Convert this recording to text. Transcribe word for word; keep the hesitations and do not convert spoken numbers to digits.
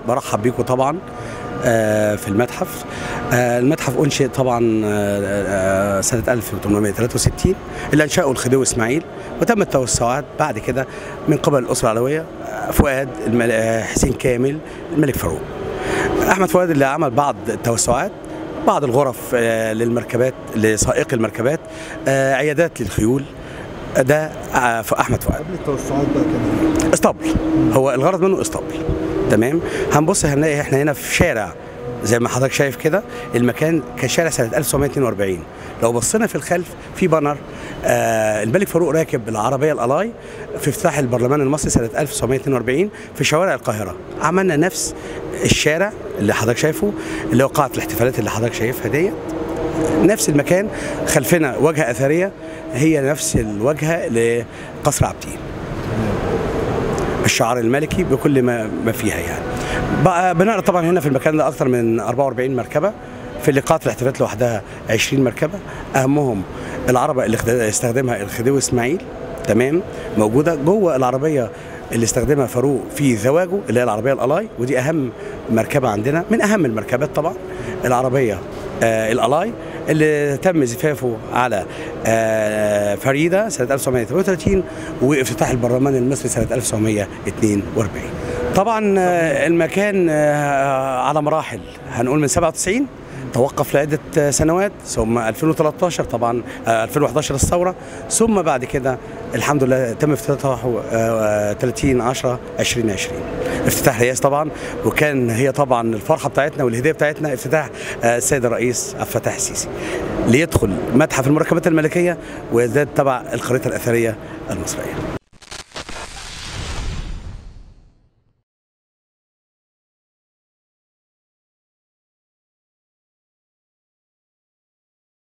برحب بيكم طبعا في المتحف. المتحف أنشئ طبعا سنة ألف وثمانمائة وثلاثة وستين اللي أنشأه الخديوي إسماعيل، وتم التوسعات بعد كده من قبل الأسرة العلوية، فؤاد، حسين كامل، الملك فاروق. أحمد فؤاد اللي عمل بعض التوسعات، بعض الغرف للمركبات لسائقي المركبات، عيادات للخيول. ده في احمد فؤاد. قبل التوسعات بقى كان اسطبل، هو الغرض منه اسطبل. تمام. هنبص هنلاقي احنا هنا في شارع زي ما حضرتك شايف كده، المكان كان شارع سنه ألف وتسعمائة واثنين وأربعين. لو بصينا في الخلف في بانر آه الملك فاروق راكب العربيه الالاي في افتتاح البرلمان المصري سنه ألف وتسعمائة واثنين وأربعين في شوارع القاهره. عملنا نفس الشارع اللي حضرتك شايفه، اللي هو قاعه الاحتفالات اللي حضرتك شايفها ديت، نفس المكان. خلفنا واجهه اثريه هي نفس الواجهه لقصر عابدين، الشعار الملكي بكل ما ما فيها يعني. بقى بنقرا طبعا هنا في المكان ده اكثر من أربعة وأربعين مركبه، في اللي قاعه الاحتفالات لوحدها عشرين مركبه، اهمهم العربه اللي استخدمها الخديوي اسماعيل. تمام. موجوده جوه العربيه اللي استخدمها فاروق في زواجه، اللي هي العربيه الالاي، ودي اهم مركبه عندنا، من اهم المركبات طبعا العربيه آه الالاي اللي تم زفافه على آه فريده سنه ألف وتسعمائة وثمانية وثلاثين، وافتتاح البرلمان المصري سنه ألف وتسعمائة واثنين وأربعين. طبعا آه المكان آه على مراحل، هنقول من سبعة وتسعين توقف لعده سنوات، ثم ألفين وثلاثة عشر طبعا آه ألفين وأحد عشر الثوره، ثم بعد كده الحمد لله تم افتتاحه آه ثلاثين عشرة ألفين وعشرين، افتتاح رئاسي طبعا. وكان هي طبعا الفرحه بتاعتنا والهديه بتاعتنا افتتاح آه السيد الرئيس عبد الفتاح السيسي ليدخل متحف المركبات الملكيه ويزداد تبع الخريطه الاثريه المصريه.